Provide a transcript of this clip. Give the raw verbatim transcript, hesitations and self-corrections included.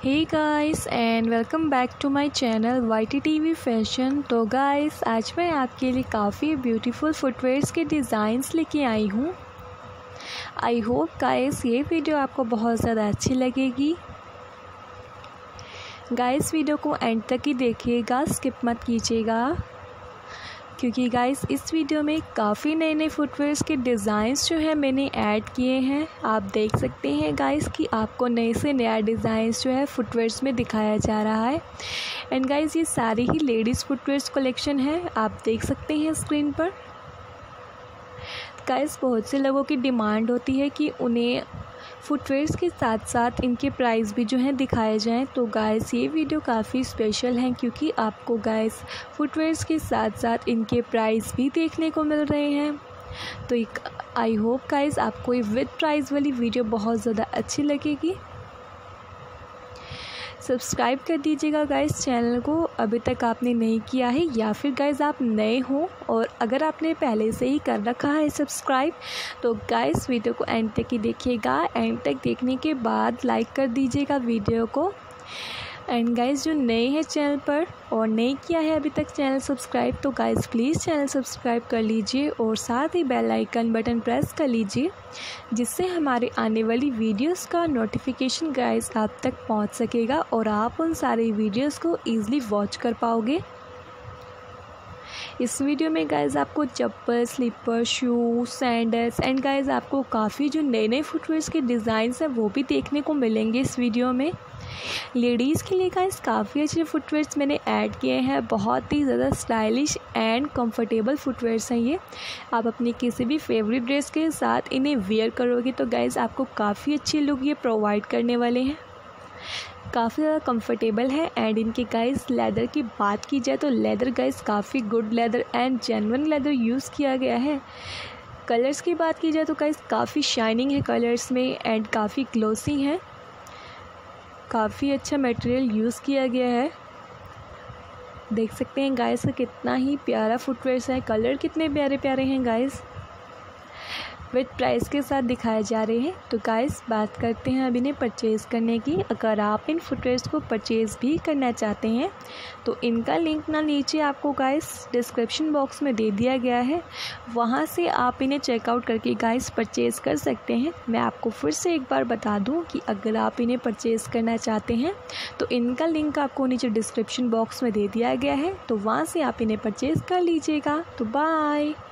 Hey guys and welcome back to my channel Y T T V fashion. तो guys आज मैं आपके लिए काफ़ी ब्यूटीफुल फुटवेयर्स के डिज़ाइंस लेके आई हूँ। आई होप गाइस ये वीडियो आपको बहुत ज़्यादा अच्छी लगेगी। गाइस वीडियो को एंड तक ही देखिएगा, स्किप मत कीजिएगा, क्योंकि गाइस इस वीडियो में काफ़ी नए नए फुटवेयर्स के डिज़ाइंस जो है मैंने ऐड किए हैं। आप देख सकते हैं गाइस कि आपको नए से नया डिज़ाइंस जो है फुटवेयर्स में दिखाया जा रहा है। एंड गाइस ये सारी ही लेडीज़ फुटवेयर्स कलेक्शन है, आप देख सकते हैं स्क्रीन पर। गाइस बहुत से लोगों की डिमांड होती है कि उन्हें फुटवेयर्स के साथ साथ इनके प्राइस भी जो हैं दिखाए जाएं। तो गाइस ये वीडियो काफ़ी स्पेशल हैं, क्योंकि आपको गाइस फुटवेयर्स के साथ साथ इनके प्राइस भी देखने को मिल रहे हैं। तो एक आई होप गाइस आपको ये विद प्राइस वाली वीडियो बहुत ज़्यादा अच्छी लगेगी। सब्सक्राइब कर दीजिएगा गाइस चैनल को, अभी तक आपने नहीं किया है, या फिर गाइस आप नए हो और अगर आपने पहले से ही कर रखा है सब्सक्राइब तो गाइस वीडियो को एंड तक ही देखिएगा। एंड तक देखने के बाद लाइक कर दीजिएगा वीडियो को। एंड गाइस जो नए हैं चैनल पर और नहीं किया है अभी तक चैनल सब्सक्राइब, तो गाइस प्लीज़ चैनल सब्सक्राइब कर लीजिए और साथ ही बेल आइकन बटन प्रेस कर लीजिए, जिससे हमारे आने वाली वीडियोस का नोटिफिकेशन गाइस आप तक पहुंच सकेगा और आप उन सारी वीडियोस को ईज़िली वॉच कर पाओगे। इस वीडियो में गाइस आपको चप्पल, slipper, shoes, sandals and guys आपको काफ़ी जो नए नए फुटवेयर्स के डिज़ाइंस हैं वो भी देखने को मिलेंगे इस वीडियो में। लेडीज़ के लिए गाइस काफ़ी अच्छे फुटवेयर्स मैंने ऐड किए हैं, बहुत ही ज़्यादा स्टाइलिश एंड कंफर्टेबल फुटवेयर्स हैं ये। आप अपनी किसी भी फेवरेट ड्रेस के साथ इन्हें वेयर करोगे तो गाइस आपको काफ़ी अच्छी लुक ये प्रोवाइड करने वाले हैं। काफ़ी ज़्यादा कंफर्टेबल है। एंड इनके गाइस लेदर की बात की जाए तो लेदर गाइस काफ़ी good leather and genuine leather use किया गया है। कलर्स की बात की जाए तो गाइस काफ़ी शाइनिंग है कलर्स में एंड काफ़ी ग्लोसी हैं। काफ़ी अच्छा मटेरियल यूज़ किया गया है। देख सकते हैं गाइस का कितना ही प्यारा फुटवेयर्स है, कलर कितने प्यारे प्यारे हैं गाइस, विद प्राइस के साथ दिखाए जा रहे हैं। तो गाइस बात करते हैं अब इन्हें परचेज़ करने की। अगर आप इन फुटवेयर्स को परचेज़ भी करना चाहते हैं तो इनका लिंक ना नीचे आपको गाइस डिस्क्रिप्शन बॉक्स में दे दिया गया है, वहां से आप इन्हें चेकआउट करके गाइस परचेज़ कर सकते हैं। मैं आपको फिर से एक बार बता दूं कि अगर आप इन्हें परचेज़ करना चाहते हैं तो इनका लिंक आपको नीचे डिस्क्रिप्शन बॉक्स में दे दिया गया है, तो वहाँ से आप इन्हें परचेज़ कर लीजिएगा। तो बाय।